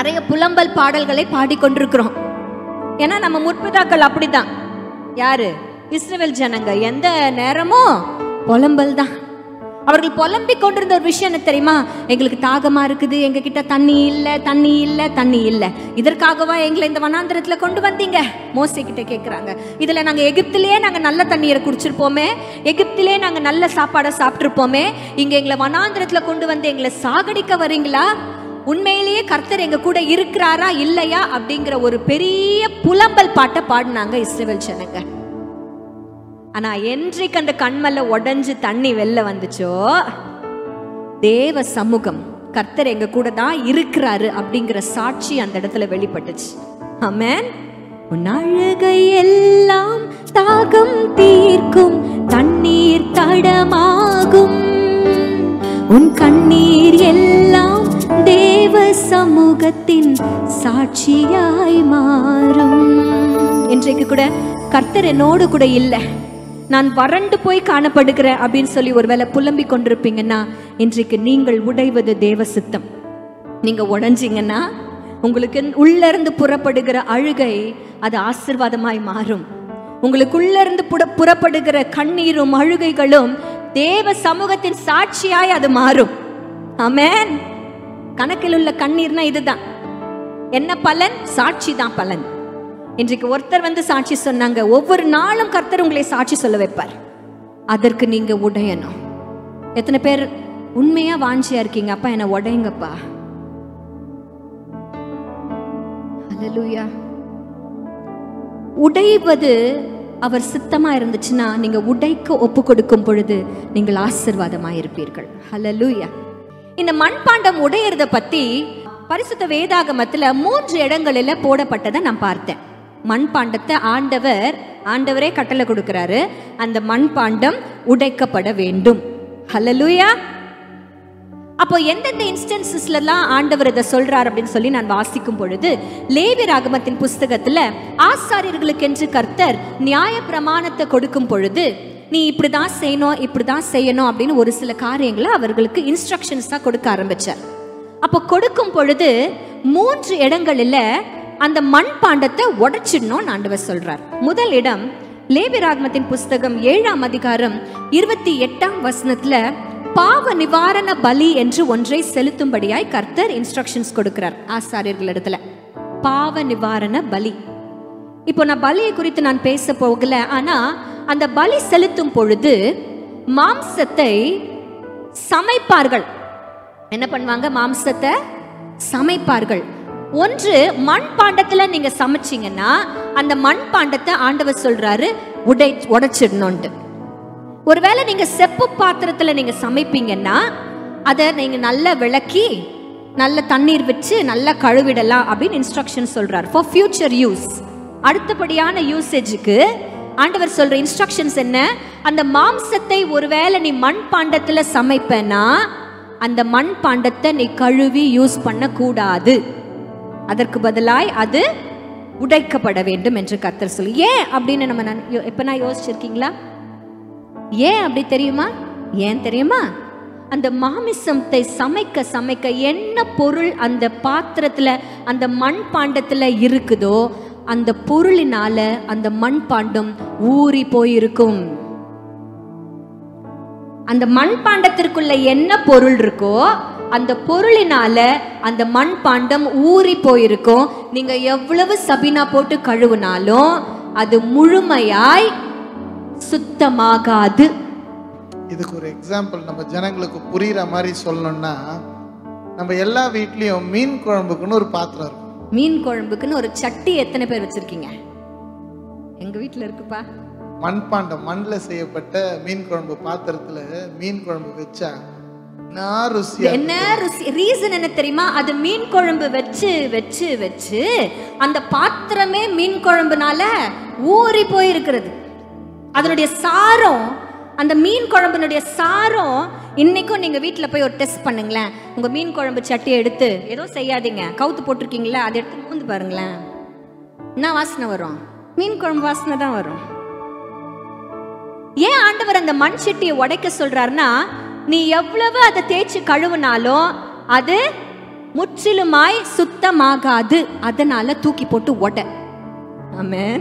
நிறைய புலம்பல் பாடல்களை பாடிக்கொண்டிருக்கிறோம். ஏன்னா நம்ம முற்பிதாக்கள் அப்படிதான். யாரு? இஸ்ரவேல் ஜனங்க எந்த நேரமும் புலம்பல் தான். அவர்கள் புலம்பிக் கொண்டிருந்த ஒரு விஷயம் என்ன தெரியுமா? எங்களுக்கு தாகமா இருக்குது, எங்க கிட்ட தண்ணி இல்லை, தண்ணி இல்லை, தண்ணி இல்லை. இதற்காகவா எங்களை இந்த வனாந்திரத்துல கொண்டு வந்தீங்க? மோசே கிட்ட கேட்குறாங்க. இதுல நாங்க எகிப்திலேயே நாங்க நல்ல தண்ணீரை குடிச்சிருப்போமே, எகிப்திலே நாங்க நல்ல சாப்பாடை சாப்பிட்டுருப்போமே, இங்க எங்களை வனாந்திரத்துல கொண்டு வந்து எங்களை சாகடிக்க வரீங்களா? உண்மையிலேயே கர்த்தர் எங்க கூட இருக்கிறாரா இல்லையா அப்படிங்கிற ஒரு பெரிய புலம்பல் பாட்டை பாடினாங்க இஸ்ரவேல் ஜனங்க. ஆனா என்றைக்கு அந்த கண்மல்ல உடைஞ்சு தண்ணி வெளில வந்துச்சோ, தேவ சமூகம், கர்த்தர் எங்க கூட தான் இருக்கிறாரு அப்படிங்கிற சாட்சி அந்த இடத்துல வெளிப்பட்டுச்சு. ஆமென். உன் அழுகை எல்லாம் தாகம் தீர்க்கும் தண்ணீர் தடமாகும், உன் கண்ணீர் எல்லாம் தேவ சமூகத்தின் சாட்சியாய் மாறும். இன்றைக்கு கூட கர்த்தர் என்னோடு கூட இல்லை, நான் வறண்டு போய் காணப்படுகிறேன் அப்படின்னு சொல்லி ஒருவேளை புலம்பிக் கொண்டிருப்பீங்கன்னா, இன்றைக்கு நீங்கள் உடைவது தேவ சித்தம். நீங்க உடைஞ்சிங்கன்னா உங்களுக்கு உள்ள இருந்து புறப்படுகிற அழுகை அது ஆசீர்வாதமாய் மாறும். உங்களுக்குள்ள இருந்து புறப்படுகிற கண்ணீரும் அழுகைகளும் தேவ சமூகத்தின் சாட்சியாய் அது மாறும். ஆமென். கணக்கில் உள்ள கண்ணீர்னா இதுதான். என்ன பலன்? சாட்சி தான் பலன். இன்றைக்கு ஒருத்தர் வந்து சாட்சி சொன்னாங்க. ஒவ்வொரு நாளும் கர்த்தர் உங்களை சாட்சி சொல்ல வைப்பார். அதற்கு நீங்க உடையணும். எத்தனை பேர் உண்மையா வாஞ்சியா இருக்கீங்க? அப்பா என்ன உடையுங்கப்பா. ஹல்லேலூயா. உடைவது அவர் சித்தமா இருந்துச்சுன்னா நீங்க உடைக்க ஒப்பு கொடுக்கும் பொழுது நீங்கள் ஆசீர்வாதமா இருப்பீர்கள். ஹல்லேலூயா. இந்த மண்பாண்டம் உடையறத பத்தி பரிசுத்த வேதாகமத்துல 3 இடங்களில போடப்பட்டதை நான் பார்த்தேன். மண்பாண்டத்தை ஆண்டவரே கட்டளை கொடுக்கிறாரு, அந்த மண்பாண்டம் உடைக்கப்பட வேண்டும். ஹல்லேலூயா. அப்போ எந்தெந்த இன்ஸ்டன்சஸ்லாம் ஆண்டவர் இதை சொல்றார் அப்படின்னு சொல்லி நான் வாசிக்கும் பொழுது, லேவியராகமத்தின் புஸ்தகத்துல ஆசாரியர்களுக்கு என்று கர்த்தர் நியாய பிரமாணத்தை கொடுக்கும் பொழுது, நீ இப்படிதான் செய்யணும், இப்படிதான் செய்யணும் அப்படின்னு ஒரு சில காரியங்களை அவர்களுக்கு இன்ஸ்ட்ரக்ஷன்ஸா கொடுக்க ஆரம்பிச்சார். அப்போ கொடுக்கும் பொழுது 3 இடங்களில் அந்த மண்பாண்டத்தை உடைச்சிடணும் ஆண்டவர் சொல்றார். முதல் இடம் லேவியராகமத்தின் புஸ்தகம் 7ஆம் அதிகாரம் 28ஆம் வசனத்துல பாவ நிவாரண பலி என்று ஒன்றை செலுத்தும்படியாய் கர்த்தர் இன்ஸ்ட்ரக்ஷன்ஸ் கொடுக்கிறார் ஆசாரியர்களிடத்துல. பாவ நிவாரண பலி. இப்போ நான் பலியை குறித்து நான் பேச போகல. ஆனா அந்த பலி செலுத்தும் பொழுது மாம்சத்தை சமைப்பார்கள். என்ன பண்ணுவாங்க? மாம்சத்தை சமைப்பார்கள். ஒன்று, மண்பாண்டத்துல நீங்க சமைச்சீங்கன்னா அந்த மண்பாண்டத்தை ஆண்டவர் சொல்றாரு உடைச்சிடணும்ட்டு. ஒருவேளை நீங்க செப்பு பாத்திரத்துல நீங்க சமைப்பீங்கன்னா அதை நீங்க நல்லா விளக்கி நல்ல தண்ணீர் வச்சு நல்லா கழுவிடலாம் அப்படின்னு இன்ஸ்ட்ரக்ஷன் சொல்றாரு. ஃபார் ஃபியூச்சர் யூஸ், அடுத்தபடியான யூசேஜுக்கு ஆண்டவர் சொல்ற இன்ஸ்ட்ரக்ஷன்ஸ் என்ன? அந்த மாம்சத்தை ஒருவேளை நீ மண்பாண்டத்துல சமைப்பேன்னா அந்த மண்பாண்டத்தை நீ கழுவி யூஸ் பண்ண கூடாது. அதற்கு பதிலாய் அது உடைக்கப்பட வேண்டும் என்று கர்த்தர் சொல்லி. ஏன் அப்படின்னு நம்ம எப்ப யோசிச்சிருக்கீங்களா? ஏன் அப்படி தெரியுமா? ஏன் தெரியுமா? அந்த மாமிசத்தை சமைக்க சமைக்க என்ன பொருள் அந்த பாத்திரத்துல அந்த மண்பாண்டத்துல இருக்குதோ அந்த பொருளினால அந்த மண்பாண்டம் ஊறி போயிருக்கும். அந்த மண்பாண்டத்திற்குள்ள என்ன பொருள் இருக்கோ அந்த பொருளினால அந்த மண்பாண்டம் ஊறி போயிருக்கும். நீங்க எவ்வளவு சபினா போட்டு கழுவினாலும் அது முழுமையாய் சுத்தமாகாது. இதுக்கு ஒரு எக்ஸாம்பிள் நம்ம ஜனங்களுக்கு புரியுற மாதிரி சொல்லணும்னா, நம்ம எல்லா வீட்லயும் மீன் குழம்புக்குன்னு ஒரு பாத்திரம் இருக்கும். மீன் குழம்புக்குன்னு ஒரு சட்டி எத்தனை பேர் வச்சிருக்கீங்க? எங்க வீட்டுல இருக்குப்பா. மண்பாண்டம், மண்ணில் செய்யப்பட்ட மீன் குழம்பு பாத்திரத்துல மீன் குழம்பு வச்சா என்ன ருசி. ரீசன் என்ன தெரியுமா? அது மீன் குழம்பு வச்சு வச்சு வச்சு அந்த பாத்திரமே மீன் குழம்புனால ஊறி போயிருக்கிறது. அதனுடைய சாரம், அந்த மீன் குழம்புனுடைய சாரம் இன்னைக்கும் நீங்க வீட்டுல போய் ஒரு டெஸ்ட் பண்ணுங்களேன். உங்க மீன் குழம்பு சட்டியை எடுத்து ஏதோ செய்யாதீங்க, கவுத்து போட்டிருக்கீங்களா, அதை எடுத்து மூந்து பாருங்களேன். என்ன வாசனை வரும்? மீன் குழம்பு வாசனை தான் வரும். ஏன் ஆண்டவர் அந்த மண் சட்டியை உடைக்க சொல்றாருன்னா, நீ எவ்வளவு அதை தேய்ச்சி கழுவினாலும் அது முற்றிலுமாய் சுத்தமாகாது, அதனால தூக்கி போட்டு ஒட. ஆமென்.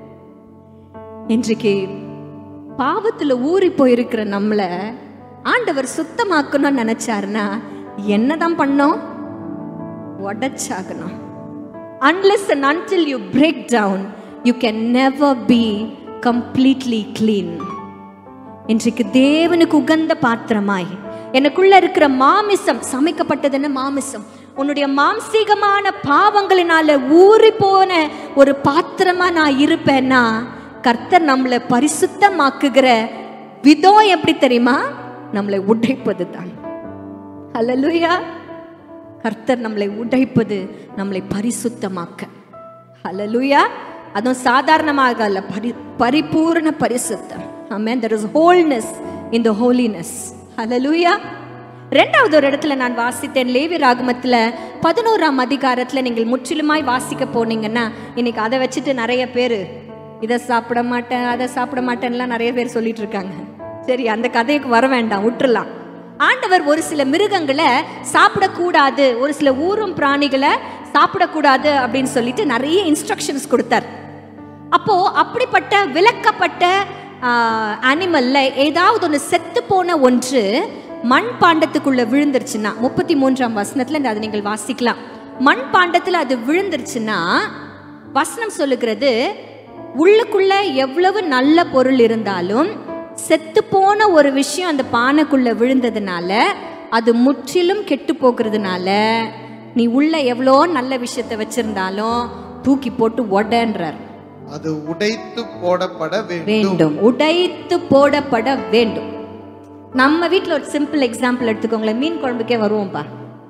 இன்றைக்கு பாவத்துல ஊறி போயிருக்கிற நம்மள ஆண்டவர் சுத்தமாக்கணும்னு நினைச்சாருன்னா என்னதான் பண்ணோம்? உடைச்சாகணும். Unless and until you break down, you can never be completely clean. இன்றைக்கு தேவனுக்கு உகந்த பாத்திரமாய் எனக்குள்ள இருக்கிற மாமிசம், சமைக்கப்பட்டதுன்னு மாமிசம், உன்னுடைய மாம்சீகமான பாவங்களினால ஊறி போன ஒரு பாத்திரமா நான் இருப்பேன்னா, கர்த்தர் நம்மளை பரிசுத்தமாக்குகிற விதம் எப்படி தெரியுமா? நம்மளை உடைப்பது தான். ஹல்லேலூயா. கர்த்தர் நம்மளை உடைப்பது, நம்மளை பரிசுத்தமாக்க. ஹல்லேலூயா. அதுவும் சாதாரணமாக அல்ல, பரிபூர்ண பரிசுத்தம். ஆமென். There is wholeness in the holiness. ஹல்லேலூயா. ரெண்டாவது ஒரு இடத்துல நான் வாசித்தேன், லேவியராகமத்துல 11ஆம் அதிகாரத்துல நீங்கள் முற்றிலுமாய் வாசிக்க போனீங்கன்னா, இன்னைக்கு அதை வச்சுட்டு நிறைய பேர் இதை சாப்பிட மாட்டேன் அதை சாப்பிட மாட்டேன்லாம் நிறைய பேர் சொல்லிட்டு இருக்காங்க. சரி, அந்த கதைக்கு வர வேண்டாம், விட்டுறலாம். ஆண்டவர் ஒரு சில மிருகங்களை சாப்பிடக்கூடாது, ஒரு சில ஊரும் பிராணிகளை சாப்பிடக்கூடாது அப்படின்னு சொல்லிட்டு நிறைய இன்ஸ்ட்ரக்ஷன்ஸ் கொடுத்தார். அப்போ அப்படிப்பட்ட விலக்கப்பட்ட அனிமல்ல ஏதாவது ஒன்று செத்து போன ஒன்று மண் பாண்டத்துக்குள்ள விழுந்துருச்சுன்னா, 33ஆம் வசனத்துல அதை நீங்கள் வாசிக்கலாம். மண் பாண்டத்துல அது விழுந்துருச்சுன்னா வசனம் சொல்லுகிறது, உள்ளுக்குள்ள எவ்வளவு நல்ல பொருள் இருந்தாலும் செத்து போன ஒரு விஷயம் அந்த பானைக்குள்ள விழுந்ததுனால அது முற்றிலும் கெட்டு போகிறதுனால நீ உள்ள எவ்வளோ நல்ல விஷயத்தை வச்சிருந்தாலும் தூக்கி போட்டு உடன்றார். அது உடைத்து போடப்பட வேண்டும். உடைத்து போடப்பட வேண்டும். நம்ம வீட்டில் ஒரு சிம்பிள் எக்ஸாம்பிள் எடுத்துக்கோங்களேன். மீன் குழம்புக்கே வருவோம்ப்பா.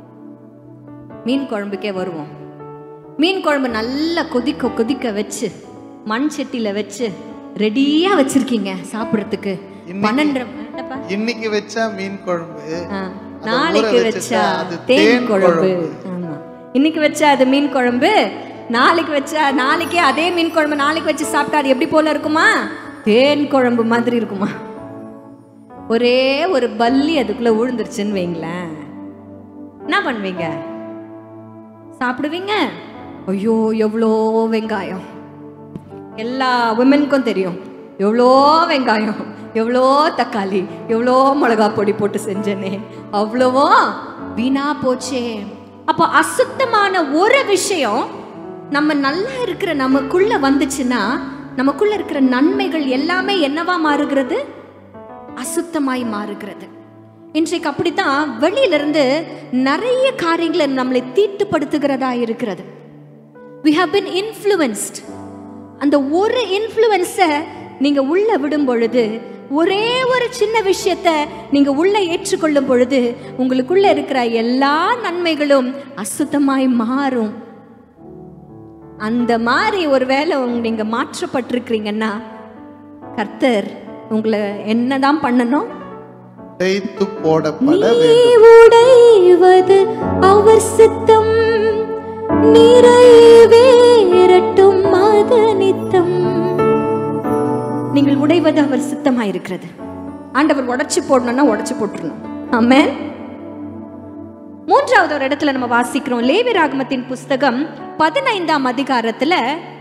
மீன் குழம்புக்கே வருவோம். மீன் குழம்பு நல்லா கொதிக்க கொதிக்க வச்சு மண் சட்டியில வச்சு ரெடியா வச்சிருக்கீங்க சாப்பிடுறதுக்கு. 12 இன்னைக்கு வச்சா மீன் குழம்பு, நாளைக்கு வச்சா தேன் குழம்பு. ஆமா, இன்னைக்கு வச்சா அது மீன் குழம்பு, நாளைக்கு வச்சா நாளைக்கே அதே மீன் குழம்பு நாளைக்கு வச்சு சாப்பிட்டா அது எப்படி போல இருக்குமா? தேன் குழம்பு மாதிரி இருக்குமா? ஒரே ஒரு பல்லி அதுக்குள்ள விழுந்துருச்சுன்னு வைங்களேன், என்ன பண்ணுவீங்க? சாப்பிடுவீங்க? ஐயோ எவ்வளோ வெங்காயம், எல்லா விமனுக்கும் தெரியும் எவ்வளோ வெங்காயம், எவ்வளோ தக்காளி, எவ்வளோ மிளகா பொடி போட்டு செஞ்சேனே, அவ்வளவோ வீணா போச்சே. அப்போ அசுத்தமான ஒரு விஷயம் நம்ம நல்லா இருக்கிற நமக்குள்ள வந்துச்சுன்னா, நமக்குள்ள இருக்கிற நன்மைகள் எல்லாமே என்னவா மாறுகிறது? அசுத்தமாய் மாறுகிறது. இன்றைக்கு அப்படித்தான் வெளியிலிருந்து நிறைய காரியங்களை நம்மளை தீட்டுப்படுத்துகிறதா இருக்கிறது. We have been influenced. அந்த ஒரு இன்ஃப்ளூயன்ஸை நீங்க உள்ள விடும் பொழுது, ஒரே ஒரு சின்ன விஷயத்தை நீங்க உள்ள ஏற்றுக்கொள்ளும் பொழுது உங்களுக்குள்ள இருக்கிற எல்லா நன்மைகளும் அசுத்தமாய் மாறும். அந்த மாதிரி ஒருவேளை நீங்க மாற்றப்பட்டிருக்கிறீங்கன்னா, கர்த்தர் உங்களை என்னதான் பண்ணணும்? உடைத்து போடப்பட உடைவது அவர் சித்தம், நிறைவேறட்டும் மதனித்தம். நீங்கள் உடைவது அவர் சித்தமா இருக்கிறது. ஆண்டவர் உடைச்சு போடணும்னா உடைச்சு போட்டுறணும். ஆமென். மூன்றாவது ஒரு இடத்துல நம்ம வாசிக்கிறோம், லேவியராகமத்தின் புஸ்தகம் 15ஆம் அதிகாரத்துல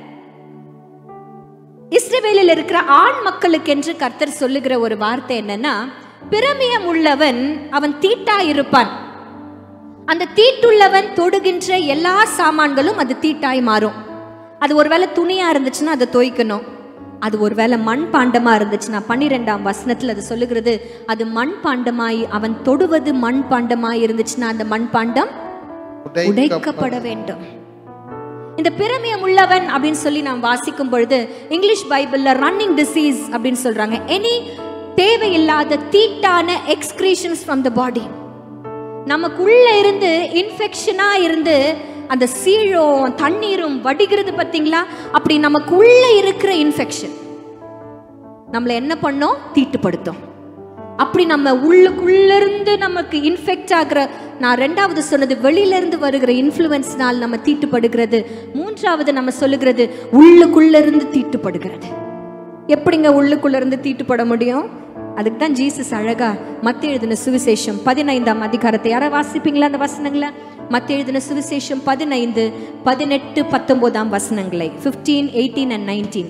இஸ்ரவேலில் இருக்கிற ஆண் மக்களுக்கு என்று கர்த்தர் சொல்லுகிற ஒரு வார்த்தை என்னன்னா, பிரமியம் உள்ளவன் அவன் தீட்டா இருப்பான். அந்த தீட்டுள்ளவன் தொடுகின்ற எல்லா சாமான்களும் அது தீட்டாய் மாறும். அது ஒருவேளை துணியா இருந்துச்சுன்னா அதை தோய்க்கணும். அது ஒருவேளை மண் பாண்டமா இருந்துச்சுன்னா 12ஆம் வசனத்துல அது சொல்லுகிறது, அது மண் பாண்டமாய் அவன் தொடுவது மண் பாண்டமாய் இருந்துச்சுன்னா அந்த மண் பாண்டம் உடைக்கப்பட வேண்டும். இந்த பிரமியம் உள்ளவன் அப்படின்னு சொல்லி நாம் வாசிக்கும் பொழுது இங்கிலீஷ் பைபிள்ல ரன்னிங் டிசீஸ் அப்படின்னு சொல்றாங்க. எனி தேவையில்லாத தீட்டான எக்ஸ்கிரீஷன்ஸ் ஃப்ரம் த பாடி, நமக்குள்ள இருந்து இன்ஃபெக்ஷனா இருந்து அந்த சீழும் தண்ணீரும் வடிகிறது பார்த்தீங்களா? அப்படி நமக்குள்ள இருக்கிற இன்ஃபெக்ஷன் நம்மளை என்ன பண்ணோம்? தீட்டுப்படுத்தும். அப்படி நம்ம உள்ளுக்குள்ள இருந்து நமக்கு இன்ஃபெக்ட் ஆகிற, நான் ரெண்டாவது சொன்னது வெளியில இருந்து வருகிற இன்ஃப்ளூயன்ஸ்னால் நம்ம தீட்டுப்படுகிறது. மூன்றாவது நம்ம சொல்லுகிறது உள்ளுக்குள்ள இருந்து தீட்டுப்படுகிறது. எப்படிங்க உள்ளுக்குள்ள இருந்து தீட்டுப்பட முடியும்? அதுக்கு தான் ஜீசஸ் அழகா மத்தேயு எழுதின சுவிசேஷம் 15ஆம் அதிகாரத்தை யாரை வாசிப்பீங்களா? அந்த வசனங்களை மத்தேயு எழுதின சுவிசேஷம் 15, 18, 19 வசனங்களை. 15, 18 and 19.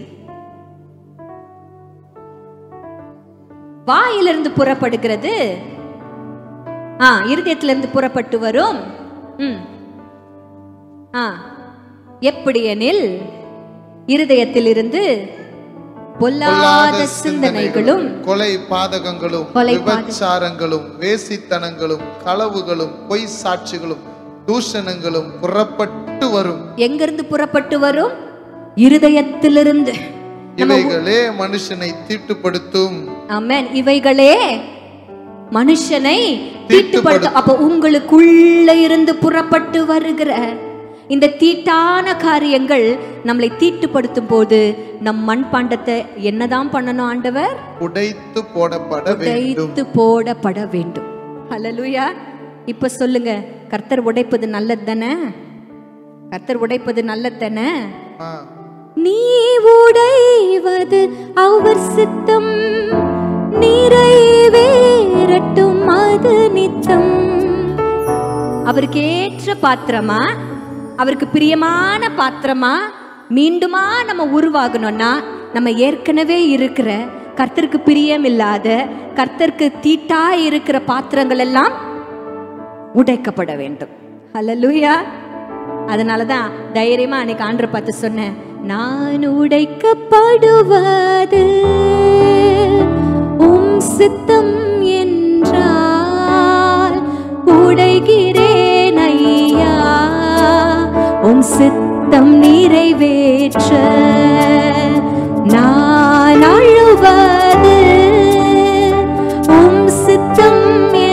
வாயிலிருந்து புறப்படுகிறது, இருதயத்திலிருந்து புறப்பட்டு வரும். எப்படி எனில் இருதயத்திலிருந்து பொல்லாத சிந்தனைகளும், கொலை பாதகங்களும், விபச்சாரங்களும், வேசித்தனங்களும், களவுகளும், பொய் சாட்சிகளும், தூஷணங்களும் புறப்பட்டு வரும். எங்கிருந்து புறப்பட்டு வரும்? இருதயத்திலிருந்து. இவைகளே மனுஷனை தீட்டுப்படுத்தும். ஆமென். இவைகளே மனுஷனை தீட்டுப்படுத்தும். அப்ப உங்களுக்குள்ள இருந்து புறப்பட்டு வருகிற இந்த தீட்டான காரியங்கள் நம்மளை தீட்டுப்படுத்தும் போது நம் மண்பாண்டத்தை என்னதான் பண்ணணும் ஆண்டவர்? உடைத்து போடப்பட வேண்டும். ஹல்லேலூயா. இப்ப சொல்லுங்க, கர்த்தர் உடைப்பது நல்லது தானே? கர்த்தர் உடைப்பது நல்லது தானே? நீ உடைவது அவர் சித்தம், நிறைவேறட்டும் அது நித்தம். அவருக்கு ஏற்ற பாத்திரமா, அவருக்கு பிரியமான பாத்திரமா மீண்டுமா நம்ம உருவாகணும்னா நம்ம ஏற்கனவே இருக்கிற கர்த்தருக்கு பிரியம் இல்லாத, கர்த்தருக்கு தீட்டா இருக்கிற பாத்திரங்கள் எல்லாம் உடைக்கப்பட வேண்டும். ஹல்லேலூயா. அதனாலதான் தைரியமா அன்னைக்கு ஆண்டரை பார்த்து சொன்னேன், நான் உடைக்கப்படுவது உம் சித்தம் என்றால் உடைகிறேன் ஐயா, உம் சித்தம் நிறைவேற்ற நான் அழுவது உம் சித்தம்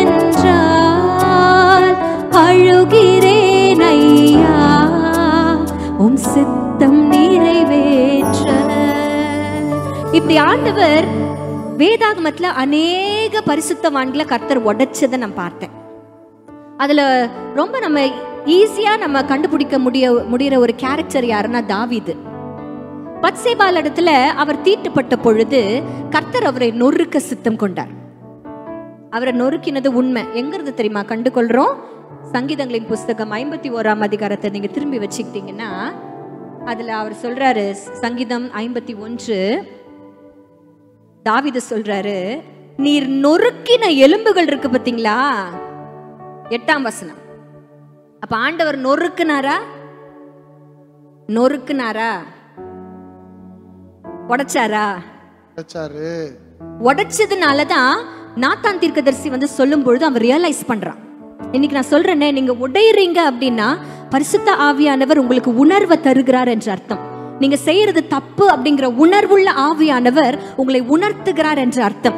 என்றால் அழுகிறேன் ஐயா, உம் சித்தம் நிறைவேற்ற. இப்படி ஆண்டவர் வேதாகமத்துல அநேக பரிசுத்தவான்களை கர்த்தர் உடைச்சதை நான் பார்த்தேன். அதுல ரொம்ப நம்ம ஈஸியா நம்ம கண்டுபிடிக்க முடிகிற ஒரு கேரக்டர் யாருன்னா தாவீது. பத்சேபாள் இடத்துல அவர் தீட்டுப்பட்ட பொழுது கர்த்தர் அவரை நொறுக்க சித்தம் கொண்டார். அவரை நொறுக்கினது உண்மை. எங்கிறது தெரியுமா கண்டு கொள்றோம்? சங்கீதங்களின் புஸ்தகம் 51ஆம் அதிகாரத்தை நீங்க திரும்பி வச்சுக்கிட்டீங்கன்னா அதுல அவர் சொல்றாரு, சங்கீதம் 51 தாவீது சொல்றாரு, நீர் நொறுக்கின எலும்புகள் இருக்கு பாத்தீங்களா, 8ஆம் வசனம். அப்ப ஆண்டவர் நொறுக்குனாரா? உடைச்சாரா? உடைச்சதுனாலதான் நாத்தான் தீர்க்கதரிசி வந்து சொல்லும் பொழுது அவன் ரியலைஸ் பண்றான். இன்னைக்கு நான் சொல்றேனே, நீங்க உடையறீங்க அப்படின்னா பரிசுத்த ஆவியானவர் உங்களுக்கு உணர்வை தருகிறார் என்று அர்த்தம். நீங்க செய்யறது தப்பு அப்படிங்கிற உணர்வுள்ள ஆவியானவர் உங்களை உணர்த்துகிறார் என்று அர்த்தம்.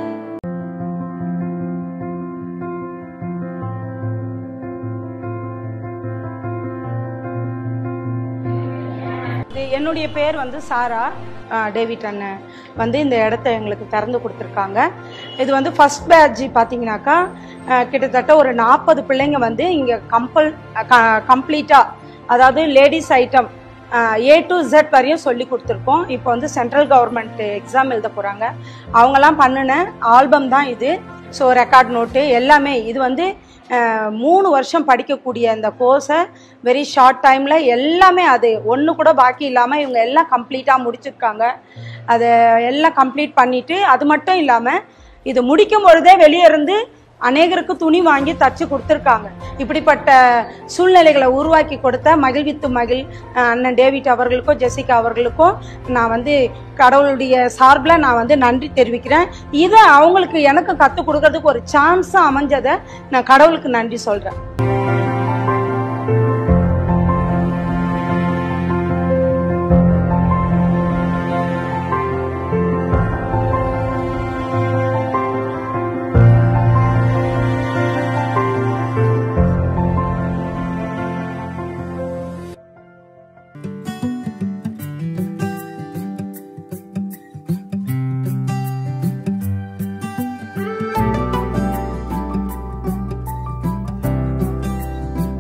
என்னுடைய பேர் வந்து சாரா. டேவிட் அண்ணன் வந்து இந்த இடத்த எங்களுக்கு திறந்து கொடுத்துருக்காங்க. இது வந்து ஃபர்ஸ்ட் பேட்ச் பார்த்தீங்கன்னாக்கா கிட்டத்தட்ட ஒரு 40 பிள்ளைங்க வந்து இங்கே கம்ப்ளீட்டாக, அதாவது ladies item A to Z வரையும் சொல்லி கொடுத்துருக்கோம். இப்போ வந்து சென்ட்ரல் கவர்மெண்ட் எக்ஸாம் எழுத போகிறாங்க. அவங்கெல்லாம் பண்ணின ஆல்பம் தான் இது. ஸோ ரெக்கார்ட் நோட்டு எல்லாமே இது வந்து 3 வருஷம் படிக்கக்கூடிய அந்த கோர்ஸை வெரி ஷார்ட் டைமில் எல்லாமே அது ஒன்று கூட பாக்கி இல்லாமல் இவங்க எல்லாம் கம்ப்ளீட்டாக முடிச்சிருக்காங்க. அதை எல்லாம் கம்ப்ளீட் பண்ணிவிட்டு அது மட்டும் இல்லாமல் இது முடிக்கும் பொழுதே வெளியே இருந்து அநேகருக்கு துணி வாங்கி தச்சு கொடுத்துருக்காங்க. இப்படிப்பட்ட சூழ்நிலைகளை உருவாக்கி கொடுத்த மகிழ்வித்து மகிழ் அண்ணன் டேவிட் அவர்களுக்கும் ஜெசிகா அவர்களுக்கும் நான் வந்து கடவுளுடைய சார்பில் நான் வந்து நன்றி தெரிவிக்கிறேன். இதை அவங்களுக்கு எனக்கு கற்றுக் கொடுக்கறதுக்கு ஒரு சான்ஸாக அமைஞ்சதை நான் கடவுளுக்கு நன்றி சொல்கிறேன்.